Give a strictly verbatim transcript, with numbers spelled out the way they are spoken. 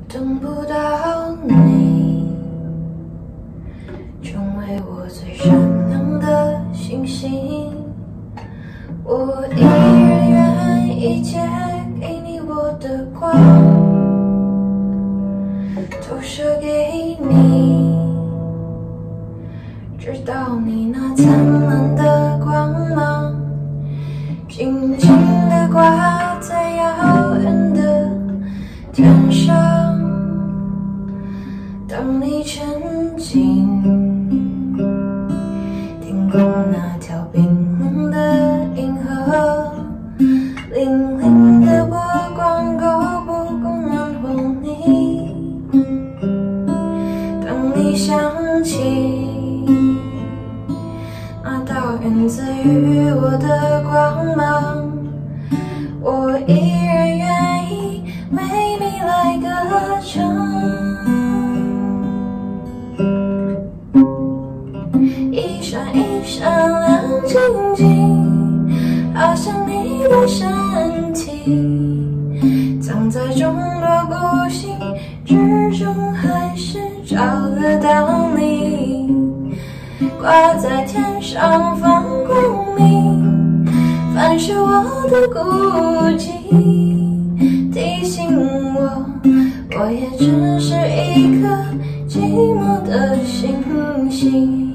等不到你，成为我最闪亮的星星。我依然愿意借给你我的光，投射给你，直到你那灿烂的光芒，静静地挂在遥远的天上。当你沉浸天空那条冰冷的银河，粼粼的波光够不够暖和你？当你想起那道源自于我的光芒，我依然愿意为你来歌唱。一闪一闪亮晶晶，好像你的身体，藏在众多孤星之中，还是找得到你。挂在天上放光明，反射我的孤寂，提醒我，我也只是一颗寂寞的星星。